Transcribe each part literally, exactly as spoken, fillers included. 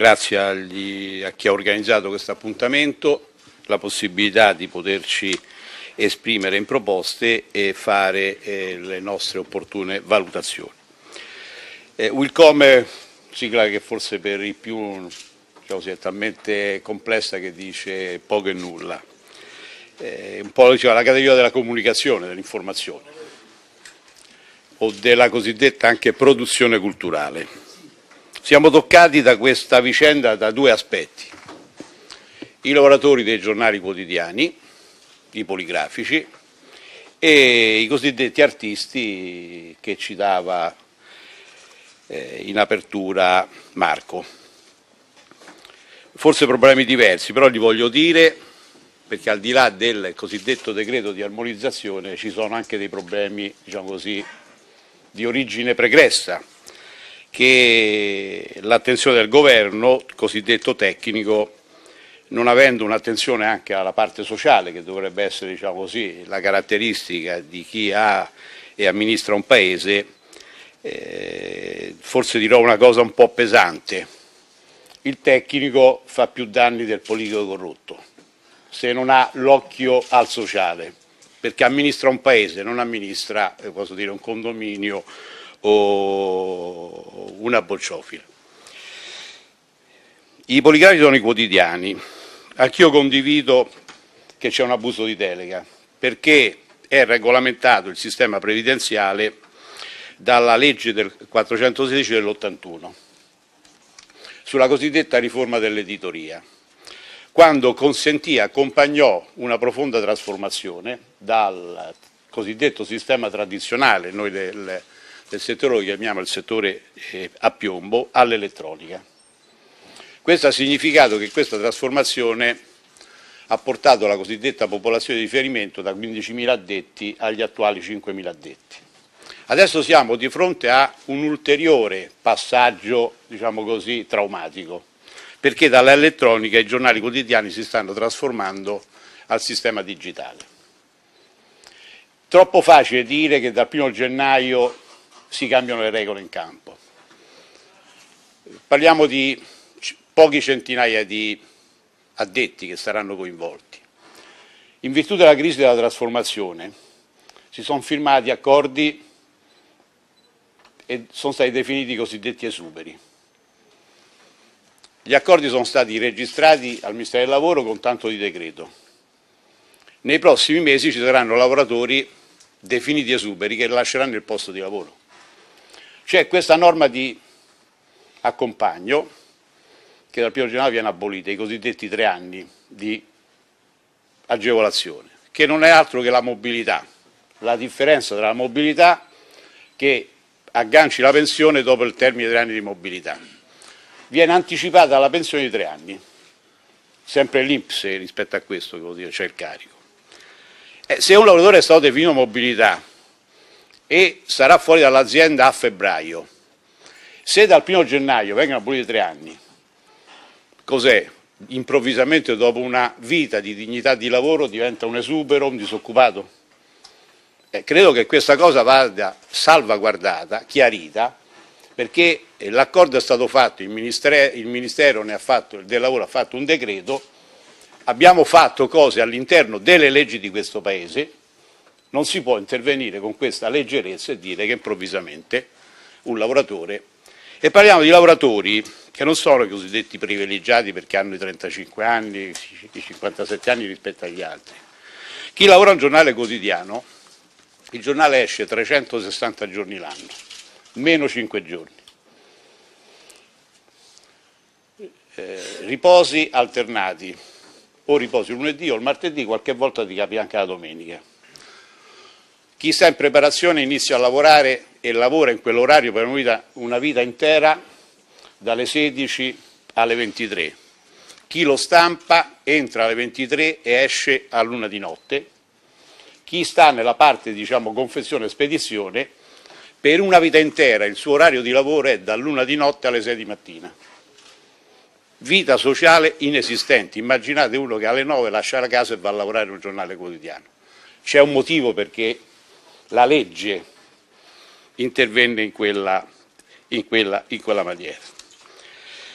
grazie agli, a chi ha organizzato questo appuntamento, la possibilità di poterci esprimere in proposte e fare eh, le nostre opportune valutazioni. Eh, Willkomme, sigla che forse per i più diciamo così, è talmente complessa che dice poco e nulla, eh, un po' diciamo, la categoria della comunicazione, dell'informazione o della cosiddetta anche produzione culturale. Siamo toccati da questa vicenda da due aspetti: i lavoratori dei giornali quotidiani, i poligrafici, e i cosiddetti artisti che citava eh, in apertura Marco. Forse problemi diversi, però li voglio dire perché al di là del cosiddetto decreto di armonizzazione ci sono anche dei problemi, diciamo così, di origine pregressa, che l'attenzione del governo, cosiddetto tecnico, non avendo un'attenzione anche alla parte sociale, che dovrebbe essere diciamo così, la caratteristica di chi ha e amministra un paese, eh, forse dirò una cosa un po' pesante: il tecnico fa più danni del politico corrotto, se non ha l'occhio al sociale, perché amministra un paese, non amministra, posso dire, un condominio o una bocciofila. I poligrafici sono i quotidiani. Anch'io condivido che c'è un abuso di delega, perché è regolamentato il sistema previdenziale dalla legge del quattrocentosedici dell'ottantuno sulla cosiddetta riforma dell'editoria, quando consentì, accompagnò una profonda trasformazione dal cosiddetto sistema tradizionale, noi del, del settore lo chiamiamo il settore eh, a piombo, all'elettronica. Questo ha significato che questa trasformazione ha portato la cosiddetta popolazione di riferimento da quindicimila addetti agli attuali cinquemila addetti. Adesso siamo di fronte a un ulteriore passaggio, diciamo così, traumatico, perché dall'elettronica i giornali quotidiani si stanno trasformando al sistema digitale. Troppo facile dire che dal primo gennaio si cambiano le regole in campo. Parliamo di pochi centinaia di addetti che saranno coinvolti. In virtù della crisi della trasformazione si sono firmati accordi e sono stati definiti i cosiddetti esuberi. Gli accordi sono stati registrati al Ministero del Lavoro con tanto di decreto. Nei prossimi mesi ci saranno lavoratori definiti esuberi che lasceranno il posto di lavoro. C'è questa norma di accompagno che dal primo gennaio viene abolita, i cosiddetti tre anni di agevolazione, che non è altro che la mobilità, la differenza tra la mobilità che agganci la pensione dopo il termine dei tre anni di mobilità. Viene anticipata la pensione di tre anni, sempre l'I N P S rispetto a questo, che vuol dire, c'è il carico. Eh, se un lavoratore è stato definito mobilità e sarà fuori dall'azienda a febbraio, se dal primo gennaio vengono aboliti tre anni, cos'è? Improvvisamente dopo una vita di dignità di lavoro diventa un esubero, un disoccupato? Eh, credo che questa cosa vada salvaguardata, chiarita, perché l'accordo è stato fatto, il Ministero, il Ministero ne ha fatto, del Lavoro ha fatto un decreto, abbiamo fatto cose all'interno delle leggi di questo Paese, non si può intervenire con questa leggerezza e dire che improvvisamente un lavoratore, e parliamo di lavoratori che non sono i cosiddetti privilegiati perché hanno i trentacinque anni, i cinquantasette anni rispetto agli altri. Chi lavora a un giornale quotidiano, il giornale esce trecentosessanta giorni l'anno, meno cinque giorni. Eh, riposi alternati, o riposi il lunedì o il martedì, qualche volta ti capita anche la domenica. Chi sta in preparazione inizia a lavorare e lavora in quell'orario per una vita, una vita intera, dalle sedici alle ventitré. Chi lo stampa entra alle ventitré e esce a luna di notte. Chi sta nella parte, diciamo, confezione e spedizione, per una vita intera il suo orario di lavoro è dall'una di notte alle sei di mattina. Vita sociale inesistente. Immaginate uno che alle nove lascia la casa e va a lavorare in un giornale quotidiano. C'è un motivo perché la legge intervenne in quella, in quella, in quella maniera.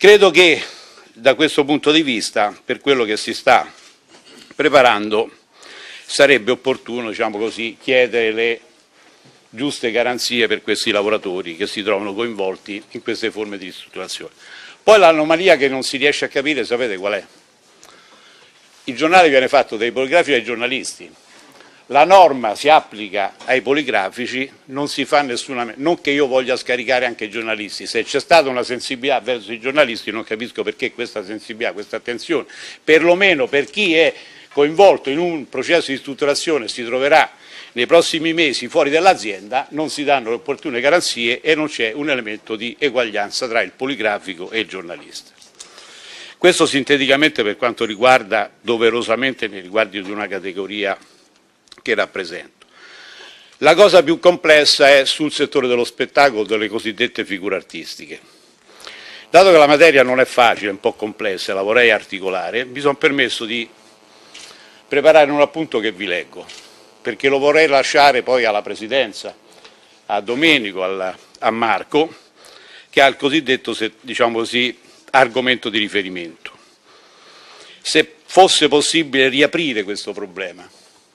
Credo che da questo punto di vista, per quello che si sta preparando, sarebbe opportuno, diciamo così, chiedere le giuste garanzie per questi lavoratori che si trovano coinvolti in queste forme di ristrutturazione. Poi l'anomalia che non si riesce a capire, sapete qual è? Il giornale viene fatto dai poligrafici ai giornalisti, la norma si applica ai poligrafici, non si fa nessuna... non che io voglia scaricare anche i giornalisti, se c'è stata una sensibilità verso i giornalisti non capisco perché questa sensibilità, questa attenzione, perlomeno per chi è coinvolto in un processo di ristrutturazione si troverà nei prossimi mesi fuori dall'azienda, non si danno le opportune garanzie e non c'è un elemento di eguaglianza tra il poligrafico e il giornalista. Questo sinteticamente per quanto riguarda doverosamente nei riguardi di una categoria che rappresento. La cosa più complessa è sul settore dello spettacolo, delle cosiddette figure artistiche. Dato che la materia non è facile, è un po' complessa, la vorrei articolare, mi sono permesso di preparare un appunto che vi leggo, perché lo vorrei lasciare poi alla Presidenza, a Domenico, alla, a Marco, che ha il cosiddetto, diciamo così, argomento di riferimento. Se fosse possibile riaprire questo problema.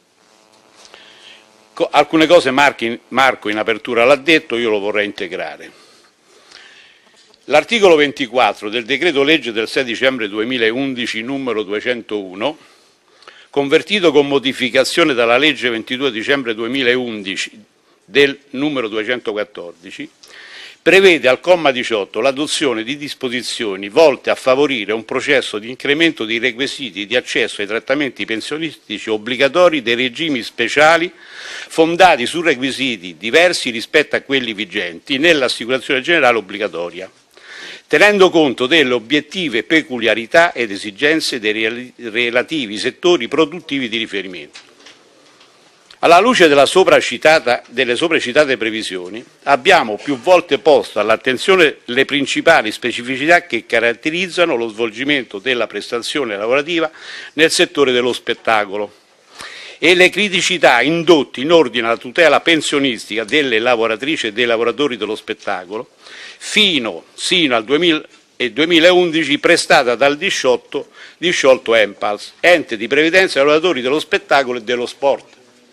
Alcune cose Marco in apertura l'ha detto, io lo vorrei integrare. L'articolo ventiquattro del decreto legge del sei dicembre duemilaundici numero duecentouno, convertito con modificazione dalla legge ventidue dicembre duemilaundici del numero duecentoquattordici, prevede al comma diciotto l'adozione di disposizioni volte a favorire un processo di incremento dei requisiti di accesso ai trattamenti pensionistici obbligatori dei regimi speciali fondati su requisiti diversi rispetto a quelli vigenti nell'assicurazione generale obbligatoria, tenendo conto delle obiettive peculiarità ed esigenze dei relativi settori produttivi di riferimento. Alla luce della sopracitata, delle sopracitate previsioni, abbiamo più volte posto all'attenzione le principali specificità che caratterizzano lo svolgimento della prestazione lavorativa nel settore dello spettacolo e le criticità indotte in ordine alla tutela pensionistica delle lavoratrici e dei lavoratori dello spettacolo fino, sino al duemilaundici prestata dal disciolto, disciolto Enpals, ente di previdenza dei lavoratori dello spettacolo e dello sport.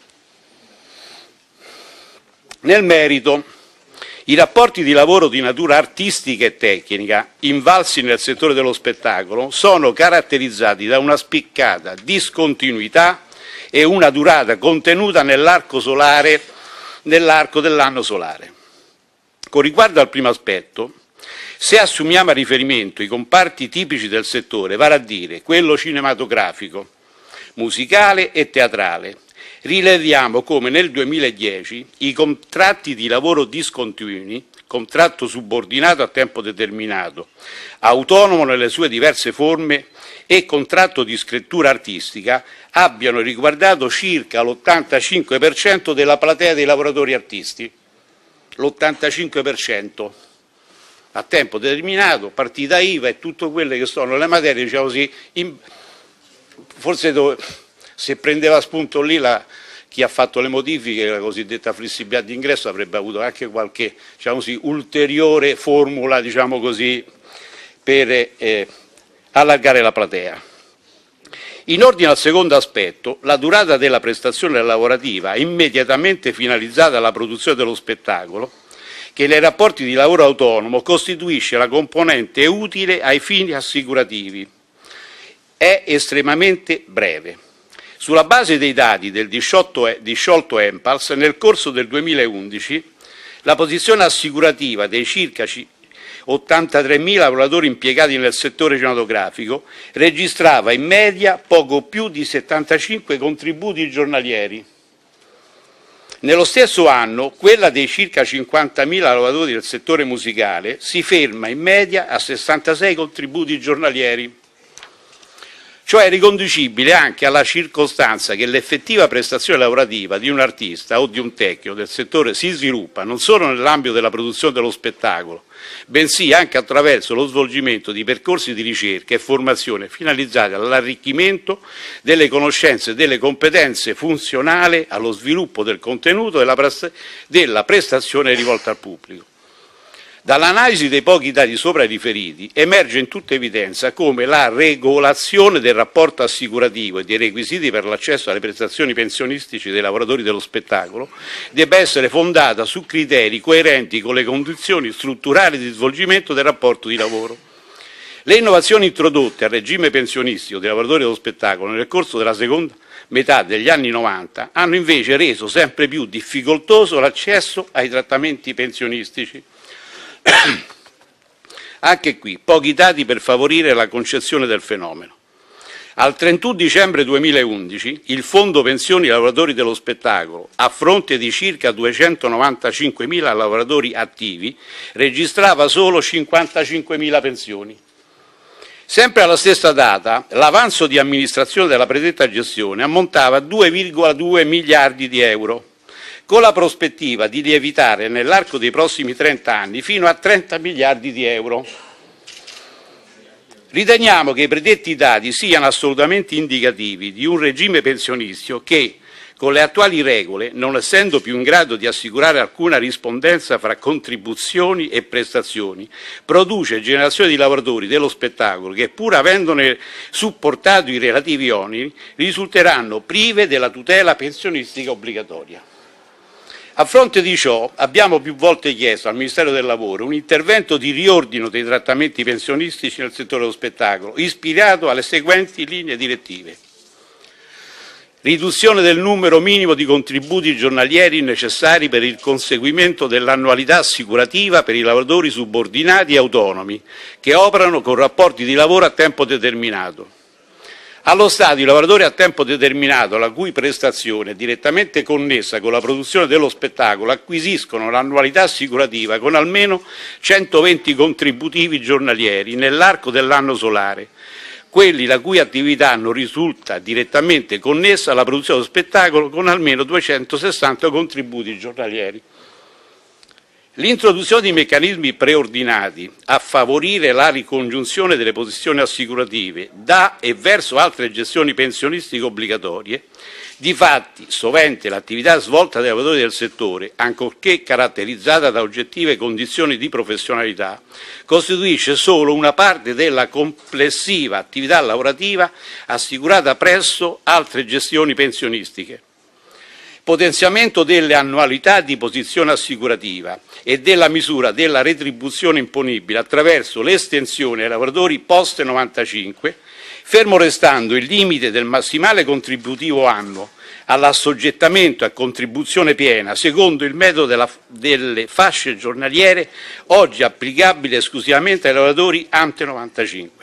Nel merito, i rapporti di lavoro di natura artistica e tecnica, invalsi nel settore dello spettacolo, sono caratterizzati da una spiccata discontinuità e una durata contenuta nell'arco solare, nell'arco dell'anno solare. Con riguardo al primo aspetto, se assumiamo a riferimento i comparti tipici del settore, vale a dire quello cinematografico, musicale e teatrale, rileviamo come nel duemiladieci i contratti di lavoro discontinui, contratto subordinato a tempo determinato, autonomo nelle sue diverse forme e contratto di scrittura artistica abbiano riguardato circa l'ottantacinque per cento della platea dei lavoratori artisti. L'ottantacinque per cento a tempo determinato, partita I V A e tutte quelle che sono le materie, diciamo così, in, forse dove, se prendeva spunto lì la, chi ha fatto le modifiche, la cosiddetta flessibilità d'ingresso, avrebbe avuto anche qualche, diciamo così, ulteriore formula, diciamo così, per eh, allargare la platea. In ordine al secondo aspetto, la durata della prestazione lavorativa immediatamente finalizzata alla produzione dello spettacolo, che nei rapporti di lavoro autonomo costituisce la componente utile ai fini assicurativi, è estremamente breve. Sulla base dei dati del disciolto Enpals, nel corso del duemilaundici, la posizione assicurativa dei circa ottantatremila lavoratori impiegati nel settore cinematografico registrava in media poco più di settantacinque contributi giornalieri. Nello stesso anno, quella dei circa cinquantamila lavoratori del settore musicale si ferma in media a sessantasei contributi giornalieri. Ciò è riconducibile anche alla circostanza che l'effettiva prestazione lavorativa di un artista o di un tecnico del settore si sviluppa non solo nell'ambito della produzione dello spettacolo, bensì anche attraverso lo svolgimento di percorsi di ricerca e formazione finalizzati all'arricchimento delle conoscenze e delle competenze funzionali allo sviluppo del contenuto della prestazione rivolta al pubblico. Dall'analisi dei pochi dati sopra riferiti emerge in tutta evidenza come la regolazione del rapporto assicurativo e dei requisiti per l'accesso alle prestazioni pensionistici dei lavoratori dello spettacolo debba essere fondata su criteri coerenti con le condizioni strutturali di svolgimento del rapporto di lavoro. Le innovazioni introdotte al regime pensionistico dei lavoratori dello spettacolo nel corso della seconda metà degli anni novanta hanno invece reso sempre più difficoltoso l'accesso ai trattamenti pensionistici. Anche qui, pochi dati per favorire la concezione del fenomeno. Al trentuno dicembre duemilaundici il Fondo Pensioni Lavoratori dello Spettacolo, a fronte di circa duecentonovantacinquemila lavoratori attivi, registrava solo cinquantacinquemila pensioni. Sempre alla stessa data, l'avanzo di amministrazione della predetta gestione ammontava a due virgola due miliardi di euro, con la prospettiva di lievitare nell'arco dei prossimi trenta anni fino a trenta miliardi di euro. Riteniamo che i predetti dati siano assolutamente indicativi di un regime pensionistico che, con le attuali regole, non essendo più in grado di assicurare alcuna rispondenza fra contribuzioni e prestazioni, produce generazioni di lavoratori dello spettacolo che, pur avendone supportato i relativi oneri, risulteranno prive della tutela pensionistica obbligatoria. A fronte di ciò abbiamo più volte chiesto al Ministero del Lavoro un intervento di riordino dei trattamenti pensionistici nel settore dello spettacolo, ispirato alle seguenti linee direttive. Riduzione del numero minimo di contributi giornalieri necessari per il conseguimento dell'annualità assicurativa per i lavoratori subordinati e autonomi che operano con rapporti di lavoro a tempo determinato. Allo Stato i lavoratori a tempo determinato, la cui prestazione è direttamente connessa con la produzione dello spettacolo, acquisiscono l'annualità assicurativa con almeno centoventi contributivi giornalieri nell'arco dell'anno solare, quelli la cui attività non risulta direttamente connessa alla produzione dello spettacolo con almeno duecentosessanta contributi giornalieri. L'introduzione di meccanismi preordinati a favorire la ricongiunzione delle posizioni assicurative da e verso altre gestioni pensionistiche obbligatorie, difatti sovente l'attività svolta dai lavoratori del settore, ancorché caratterizzata da oggettive condizioni di professionalità, costituisce solo una parte della complessiva attività lavorativa assicurata presso altre gestioni pensionistiche. Potenziamento delle annualità di posizione assicurativa e della misura della retribuzione imponibile attraverso l'estensione ai lavoratori post novantacinque, fermo restando il limite del massimale contributivo annuo all'assoggettamento a contribuzione piena secondo il metodo della, delle fasce giornaliere oggi applicabile esclusivamente ai lavoratori ante novantacinque.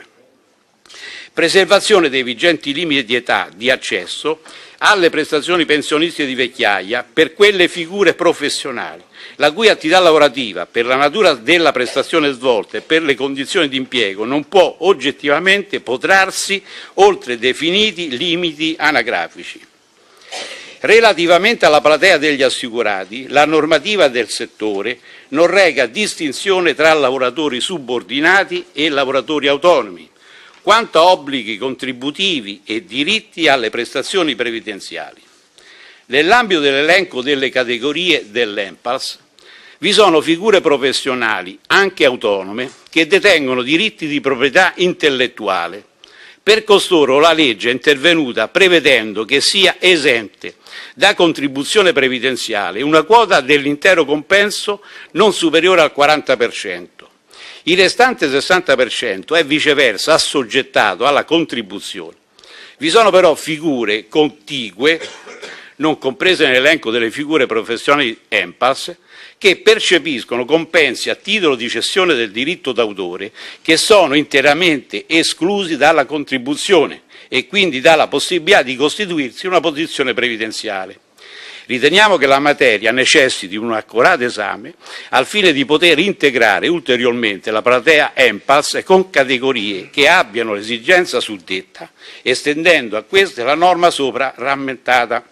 Preservazione dei vigenti limiti di età di accesso alle prestazioni pensionistiche di vecchiaia per quelle figure professionali, la cui attività lavorativa, per la natura della prestazione svolta e per le condizioni di impiego, non può oggettivamente protrarsi oltre definiti limiti anagrafici. Relativamente alla platea degli assicurati, la normativa del settore non reca distinzione tra lavoratori subordinati e lavoratori autonomi, quanto a obblighi contributivi e diritti alle prestazioni previdenziali. Nell'ambito dell'elenco delle categorie dell'E N P A S vi sono figure professionali, anche autonome, che detengono diritti di proprietà intellettuale. Per costoro la legge è intervenuta prevedendo che sia esente da contribuzione previdenziale una quota dell'intero compenso non superiore al quaranta per cento. Il restante sessanta per cento è viceversa assoggettato alla contribuzione. Vi sono però figure contigue, non comprese nell'elenco delle figure professionali E N P A S, che percepiscono compensi a titolo di cessione del diritto d'autore che sono interamente esclusi dalla contribuzione e quindi dalla possibilità di costituirsi una posizione previdenziale. Riteniamo che la materia necessiti un accurato esame al fine di poter integrare ulteriormente la platea E N P A S con categorie che abbiano l'esigenza suddetta, estendendo a queste la norma sopra rammentata.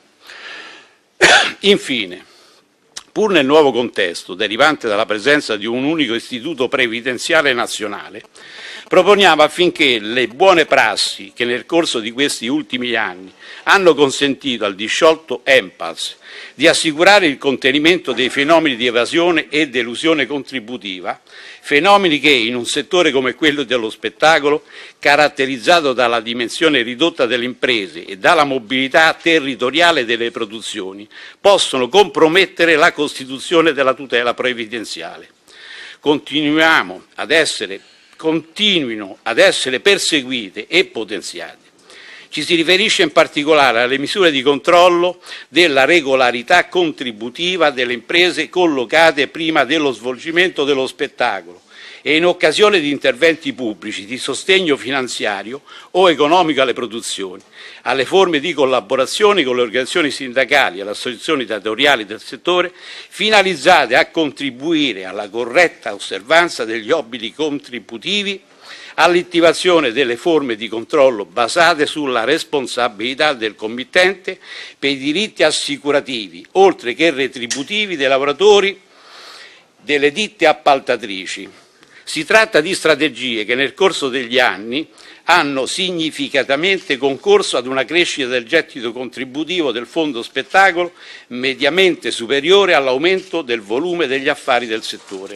Infine, pur nel nuovo contesto derivante dalla presenza di un unico istituto previdenziale nazionale, proponiamo affinché le buone prassi che nel corso di questi ultimi anni hanno consentito al disciolto E N P A S di assicurare il contenimento dei fenomeni di evasione e delusione contributiva, fenomeni che in un settore come quello dello spettacolo, caratterizzato dalla dimensione ridotta delle imprese e dalla mobilità territoriale delle produzioni, possono compromettere la costituzione della tutela previdenziale. Continuiamo ad essere, continuino ad essere perseguite e potenziate. Ci si riferisce in particolare alle misure di controllo della regolarità contributiva delle imprese collocate prima dello svolgimento dello spettacolo e in occasione di interventi pubblici di sostegno finanziario o economico alle produzioni, alle forme di collaborazione con le organizzazioni sindacali e le associazioni datoriali del settore, finalizzate a contribuire alla corretta osservanza degli obblighi contributivi, all'attivazione delle forme di controllo basate sulla responsabilità del committente per i diritti assicurativi, oltre che retributivi dei lavoratori delle ditte appaltatrici. Si tratta di strategie che nel corso degli anni hanno significativamente concorso ad una crescita del gettito contributivo del fondo spettacolo mediamente superiore all'aumento del volume degli affari del settore.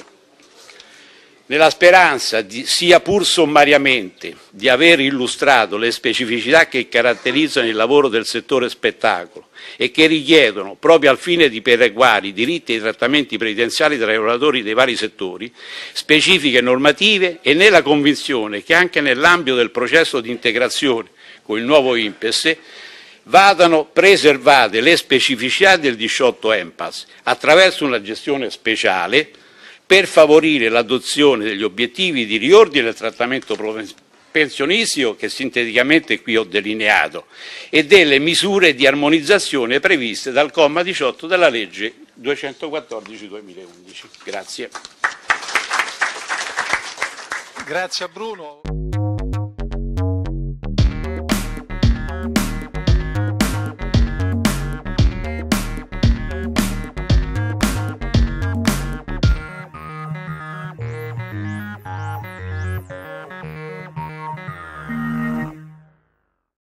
Nella speranza, di, sia pur sommariamente, di aver illustrato le specificità che caratterizzano il lavoro del settore spettacolo e che richiedono, proprio al fine di perequare i diritti e i trattamenti previdenziali tra i lavoratori dei vari settori, specifiche normative e nella convinzione che anche nell'ambito del processo di integrazione con il nuovo I N P E S vadano preservate le specificità del diciotto E M P A S attraverso una gestione speciale per favorire l'adozione degli obiettivi di riordine del trattamento pensionistico che sinteticamente qui ho delineato e delle misure di armonizzazione previste dal comma diciotto della legge duecentoquattordici duemilaundici. Grazie. Grazie a Bruno.